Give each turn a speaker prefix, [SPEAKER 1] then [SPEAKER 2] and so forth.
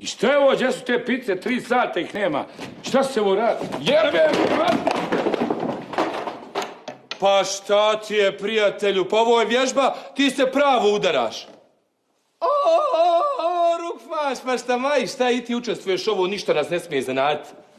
[SPEAKER 1] I šta je ovo, gdje su te pice, 3 sata ih nema? Šta se ovo radi? Jebe!
[SPEAKER 2] Pa šta ti je, prijatelju? Pa ovo je vježba, ti se pravo udaraš. O, Rukmaš, pa šta maji, šta i ti učestvuješ ovo, ništa nas ne smije zanaditi.